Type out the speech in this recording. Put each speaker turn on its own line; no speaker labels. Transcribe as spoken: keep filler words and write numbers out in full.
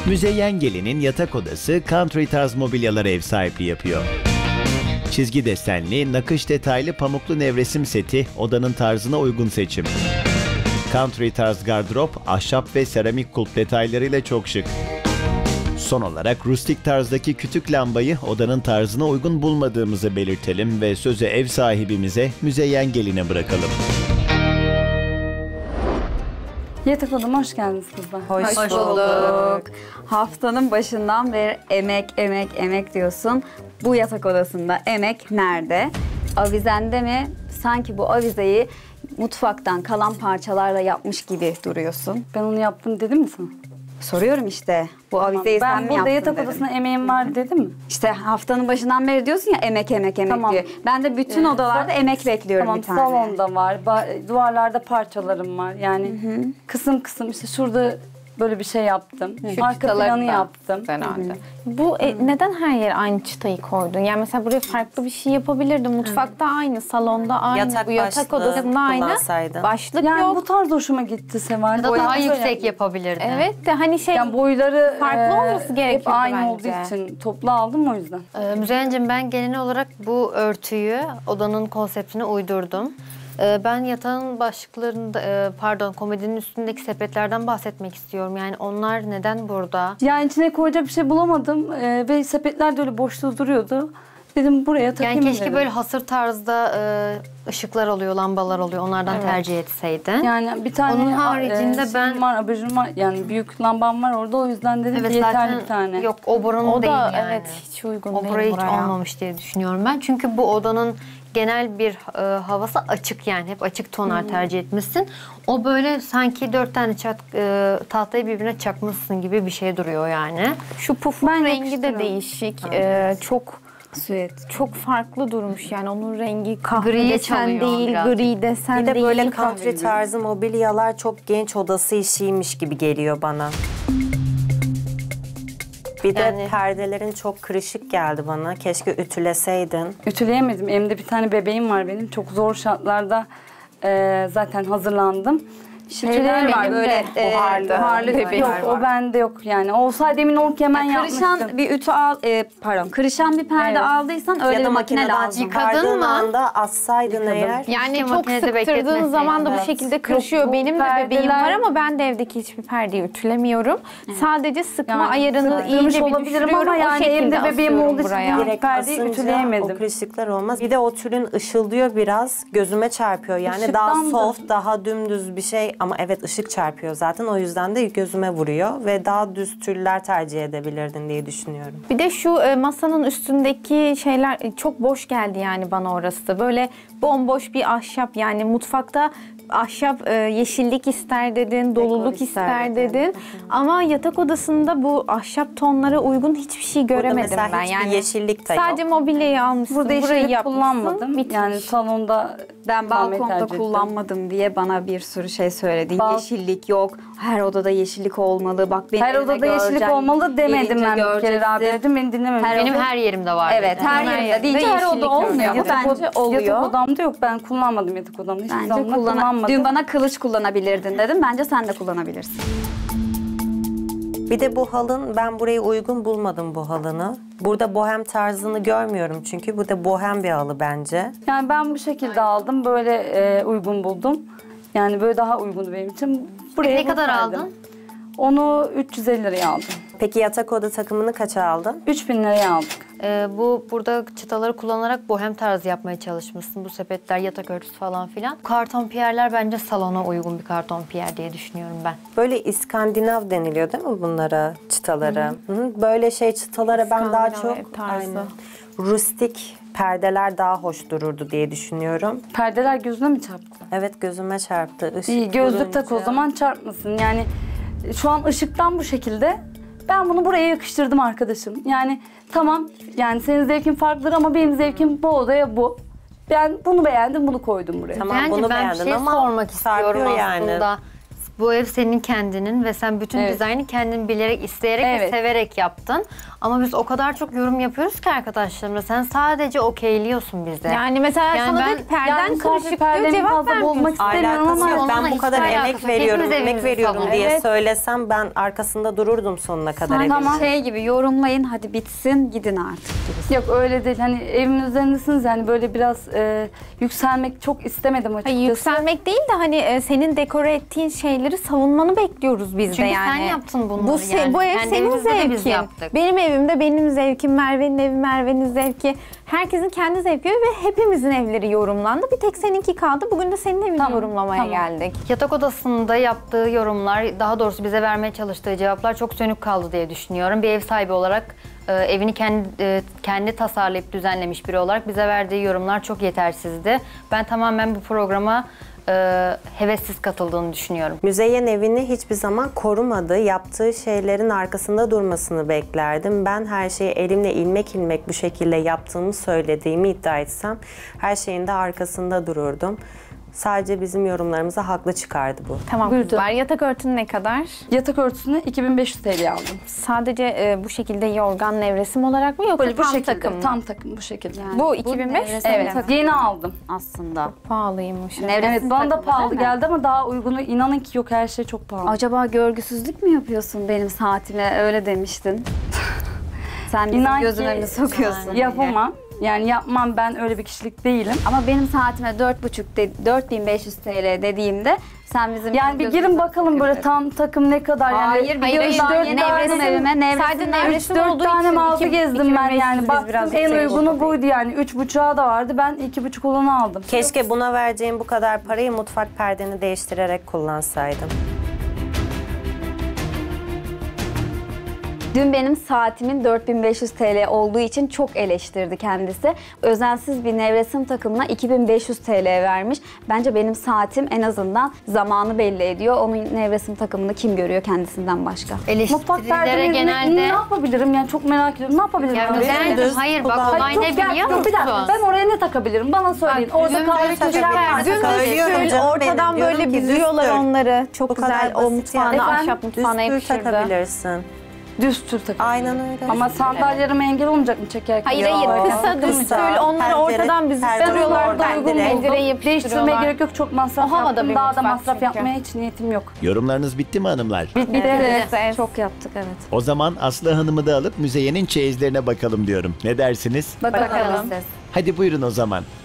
Müzeyyen Gelin'in yatak odası country tarz mobilyalara ev sahipliği yapıyor. Çizgi desenli, nakış detaylı pamuklu nevresim seti odanın tarzına uygun seçim. Country tarz gardırop, ahşap ve seramik kulp detaylarıyla çok şık. Son olarak rustik tarzdaki kütük lambayı odanın tarzına uygun bulmadığımızı belirtelim ve sözü ev sahibimize Müzeyyen Gelin'e bırakalım.
Yatak odama hoş geldiniz kızlar.
Hoş, hoş bulduk. Haftanın başından beri emek, emek, emek diyorsun. Bu yatak odasında emek nerede? Avizende mi? Sanki bu avizeyi mutfaktan kalan parçalarla yapmış gibi duruyorsun.
Ben onu yaptım dedim mi sana?
Soruyorum işte. Bu avizeyi sen mi yaptın?
Ben burada yatak
dedim.
odasına emeğim var dedim mi?
İşte haftanın başından beri diyorsun ya emek, emek, emek
Tamam.
diyor. Ben de bütün
Ee,
odalarda
sal-
emek bekliyorum
Tamam,
bir tane.
salonda var, ba- duvarlarda parçalarım var. Yani hı hı. kısım kısım işte şurada böyle bir şey yaptım.
Şu
Arka
çıtaları
planı
da
yaptım.
Herhalde. Bu e, neden her yere aynı çıtayı koydun? Yani mesela buraya farklı bir şey yapabilirdin. Mutfakta aynı, salonda aynı,
Yatak
bu yatak
başlığı
odasında aynı.
kullansaydın.
Başlık
Yani
yok.
bu tarz hoşuma gitti Seval.
Daha
Boyları
yüksek
böyle-
yapabilirdin.
Evet de hani şey
Yani boyları
Farklı olması
hep
gerekiyordu
aynı
bence.
olduğu için toplu aldım o yüzden.
Ee, Müzeyyen'cim ben genel olarak bu örtüyü odanın konseptine uydurdum. Ee, ben yatağın başlıklarında, e, pardon komodinin üstündeki sepetlerden bahsetmek istiyorum. Yani onlar neden burada?
Yani içine koyacak bir şey bulamadım ee, ve sepetler de öyle boşta duruyordu. Dedim buraya takayım
Yani keşke
dedim.
böyle hasır tarzda e, ışıklar oluyor, lambalar oluyor. Onlardan
Evet.
tercih etseydin.
Yani bir tane
Onun haricinde
e,
ben-
şeyim var, abajurum var. Yani büyük lambam var orada o yüzden dedim
Evet
ki yeterli
zaten
bir tane.
yok o buranın
o
değil
da
yani.
evet hiç uygun
O
değil
buraya hiç
buraya.
olmamış diye düşünüyorum ben. Çünkü bu odanın genel bir e, havası açık yani. Hep açık tonlar tercih etmişsin. O böyle sanki dört tane çat, e, tahtayı birbirine çakmışsın gibi bir şey duruyor yani.
Şu pufun
Ben
rengi de
yakıştırıyorum.
değişik. Ee, çok
Süet.
çok farklı durmuş yani onun rengi kahve
Griye
desen
çalıyor
değil,
biraz.
gri desen
Bir de
değil.
böyle country tarzı mobilyalar çok genç odası işiymiş gibi geliyor bana. Bir de
Yani-
perdelerin çok kırışık geldi bana. Keşke ütüleseydin.
Ütüleyemedim. Elimde bir tane bebeğim var benim. Çok zor şartlarda e, zaten hazırlandım.
Şeyler var böyle e,
buharlı.
buharlı
Bebeğim
bebeğim
Yok
var.
o bende yok yani. Olsaydı emin ol ki hemen yapmıştım.
Kırışan bir ütü al, e, pardon, kırışan bir perde
Evet.
aldıysan öyle
ya
bir
da
makine
makineden
lazım.
çıkardığın
mı?
anda assaydın eğer.
Yani
Keşke
çok
makinede
sıktırdığın
bekletmeseydin.
zaman da bu
Evet.
şekilde kırışıyor.
Yok, bu
Benim de bebeğim
perdeler-
var ama ben de evdeki hiçbir perdeyi ütülemiyorum. Sadece sıkma
Yani
ayarını
sıktırmış
iyice bir
olabilirim
düşürüyorum.
ama
o
yani
şekilde
evde bebeğim
asıyorum
olduğu için
buraya.
direkt-
Direkt
perdeyi
asınca
ütüleyemedim.
o kırışıklar olmaz. Bir de o tülün ışıldıyor biraz. Gözüme çarpıyor. Yani daha
Işıktan da-
soft, daha dümdüz bir şey. Ama evet ışık çarpıyor zaten. O yüzden de gözüme vuruyor. Ve daha düz tüller tercih edebilirdin diye düşünüyorum.
Bir de şu e, masanın üstündeki şeyler e, çok boş geldi yani bana orası da. Böyle bomboş bir ahşap yani mutfakta ahşap e, yeşillik ister dedin, doluluk
ister
ister dedin. Ama yatak odasında bu ahşap tonlara uygun hiçbir şey göremedim
mesela
ben.
hiçbir
Yani
yeşillik de yok.
sadece mobilyayı almışsın,
Burada
burayı
yeşillik
yapmışsın,
kullanmadım.
bitmiş.
Yani salonda
Ben
kullanmayı
balkonda
tercih ettim.
kullanmadım diye bana bir sürü şey söyledi.
Bal-
Yeşillik yok, her odada yeşillik olmalı. Bak benim
Her
evime
odada yeşillik
göreceksin,
olmalı demedim
gelince
ben bir kere
göreceksin.
Rabia dedim beni dinlememiş.
Benim her yerimde var.
Evet, her
Her
yerinde
yerinde
deyince her
yeşillik
oda olmuyor
yok.
mu?
Yatak,
Bence
od-
oluyor.
yatak odamda yok. Ben kullanmadım yatak odamda. Hiçbir
Bence
zaman da
kullan.
kullanmadım.
Dün bana kılıç kullanabilirdin dedim. Bence sen de kullanabilirsin.
Bir de bu halın, ben burayı uygun bulmadım bu halını. Burada bohem tarzını görmüyorum çünkü. Bu da bohem bir halı bence.
Yani ben bu şekilde aldım. Böyle e, uygun buldum. Yani böyle daha uygun benim için. Buraya
Ne kadar
bakaydım.
aldın?
Onu üç yüz elli liraya aldım.
Peki yatak oda takımını kaça aldın?
üç bin liraya aldık.
Ee, bu burada çıtaları kullanarak bohem tarzı yapmaya çalışmışsın. Bu sepetler, yatak örtüsü falan filan. Karton piyerler bence salona uygun bir karton piyer diye düşünüyorum ben.
Böyle İskandinav deniliyor değil mi bunlara, çıtalara? Hı hı. Böyle şey çıtalara ben daha
İskandinav
çok
ev tarzı.
aynen, rustik perdeler daha hoş dururdu diye düşünüyorum.
Perdeler gözüne mi çarptı?
Evet gözüme çarptı. Işık
İyi gözlük tak o
vurunca.
zaman çarpmasın. Yani şu an ışıktan bu şekilde. Ben bunu buraya yakıştırdım arkadaşım. Yani tamam yani senin zevkin farklıdır ama benim zevkim bu odaya bu. Ben bunu beğendim, bunu koydum buraya.
Tamam
Bence
bunu
ben bir
beğendin
şey
ama
sormak istiyorum
sarkıyor
aslında. Bu ev senin kendinin ve sen bütün
Evet.
dizaynı kendin bilerek, isteyerek ve
Evet.
severek yaptın. Ama biz o kadar çok yorum yapıyoruz ki arkadaşlarımla. Sen sadece okeyliyorsun bize.
Yani mesela
Yani
sana
ben-
diyor ki perden
Yani
kırışık diyor,
perdemi
cevap
fazla bozmak
vermiyorsun.
istemiyorum
Alakası
ama
yok. Ben
onunla
bu kadar
hiçbir
emek
alakası yok.
veriyorum,
Hepimiz
emek
evimizi
veriyorum
savunuyoruz.
diye
Evet.
söylesem ben arkasında dururdum sonuna kadar.
Sanki
evimin.
şey gibi yorumlayın hadi bitsin gidin artık gibi.
Yok öyle değil. Hani evimin üzerindesiniz yani böyle biraz e, yükselmek çok istemedim açıkçası.
Hayır, yükselmek değil de hani e, senin dekore ettiğin şeyleri savunmanı bekliyoruz biz de
Çünkü
yani.
sen yaptın bunları
bu se-
yani.
Bu ev
Kendi
senin
evimizde de biz
zevkin.
yaptık.
Benim evimde benim zevkim, Merve'nin evi Merve'nin zevki. Herkesin kendi zevki ve hepimizin evleri yorumlandı. Bir tek seninki kaldı. Bugün de senin evini
Tamam,
yorumlamaya
tamam.
geldik.
Yatak odasında yaptığı yorumlar, daha doğrusu bize vermeye çalıştığı cevaplar çok sönük kaldı diye düşünüyorum. Bir ev sahibi olarak e, evini kendi e, kendi tasarlayıp düzenlemiş biri olarak bize verdiği yorumlar çok yetersizdi. Ben tamamen bu programa e, hevessiz katıldığını düşünüyorum.
Müzeyyen evini hiçbir zaman korumadı. Yaptığı şeylerin arkasında durmasını beklerdim. Ben her şeyi elimle ilmek ilmek bu şekilde yaptığımı söylediğimi iddia etsem her şeyin de arkasında dururdum. Sadece bizim yorumlarımıza haklı çıkardı bu.
Tamam
Buyurun.
kızlar. Yatak örtün ne kadar?
Yatak örtüsünü iki bin beş yüz T L'ye aldım.
Sadece e, bu şekilde yorgan nevresim olarak mı yoksa
Böyle bu
tam
şekilde,
takım mı?
tam takım bu şekilde.
Yani
Bu iki bin beş yüz
nevresim
Evet,
takım
yeni aldım.
aslında.
Pahalıymış.
Nevresim
Evet, bana da
takımı
pahalı
değil mi?
geldi ama daha uygunu. İnanın ki yok, her şey çok pahalı.
Acaba görgüsüzlük mü yapıyorsun benim saatime öyle demiştin. Sen bizim
İnan ki
gözüme mi sokuyorsun?
Yapamam. Yani yapmam, ben öyle bir kişilik değilim.
Ama benim saatime dört buçuk de, dört bin beş yüz T L dediğimde sen bizim
Yani bir
gözümüze
girin bakalım böyle
sokuyorsun.
tam takım ne kadar yani.
Hayır,
hayır,
hayır,
daha
hayır,
yeni
nevresim evime, nevresim
Sadece
evime.
nevresim
dört
olduğu
tane
için
mağaza
iki-
gezdim
iki bin
ben
beş yüz
yani.
biz
Baktım
biraz
en
yüksek
uygunu
oldu.
buydu yani. Üç buçuğa da vardı. Ben iki buçuk olanı aldım.
Keşke buna vereceğim bu kadar parayı mutfak perdeni değiştirerek kullansaydım.
Dün benim saatimin dört bin beş yüz T L olduğu için çok eleştirdi kendisi. Özensiz bir nevresim takımına iki bin beş yüz T L vermiş. Bence benim saatim en azından zamanı belli ediyor. Onun nevresim takımını kim görüyor kendisinden başka?
Mutfak
Eleştirilere
perdemi ne
genelde...
yapabilirim yani, çok merak ediyorum. Ne yapabilirim?
Ya
ben?
güzel,
düz
hayır bak
kullan-
olay
Çok
ne
gel-
biliyor
dur,
musun?
bir dakika, ben oraya ne takabilirim? Bana söyleyin.
Bak,
Orada
düzüm
kahve
böyle
köşem
çocuk
var.
perdesi
Söylüyorum
Düz
canım
ortadan
benim.
böyle
Diyorum ki
büzüyorlar
düz tül.
onları. Çok
Bu
güzel
kadar
o
basit
mutfağına,
yani.
ahşap
Düz
mutfağına
tül
yakışırdı.
takabilirsin.
Düz tür takım.
Aynen öyle.
Ama sandalyelerime engel olmayacak mı çekerken?
Hayır
Yok.
hayır, kısa düz
Kısa,
tül onları
pencere-
ortadan büzüp
pencere
duruyorlar.
oradan
Ben de uygun
direkt.
buldum.
Pencereye yapıştırıyorlar.
Değiştirmeye gerek yok, çok masraf
O havada
yaptım.
bir
Daha da
mutfak
masraf
çünkü.
yapmaya hiç niyetim yok.
Yorumlarınız bitti mi hanımlar?
Bir de
Evet.
Çok yaptık evet.
O zaman Aslı Hanım'ı da alıp Müzeyyen'in çeyizlerine bakalım diyorum. Ne dersiniz?
Bakalım.
Bakalım.
siz.
Hadi buyurun o zaman.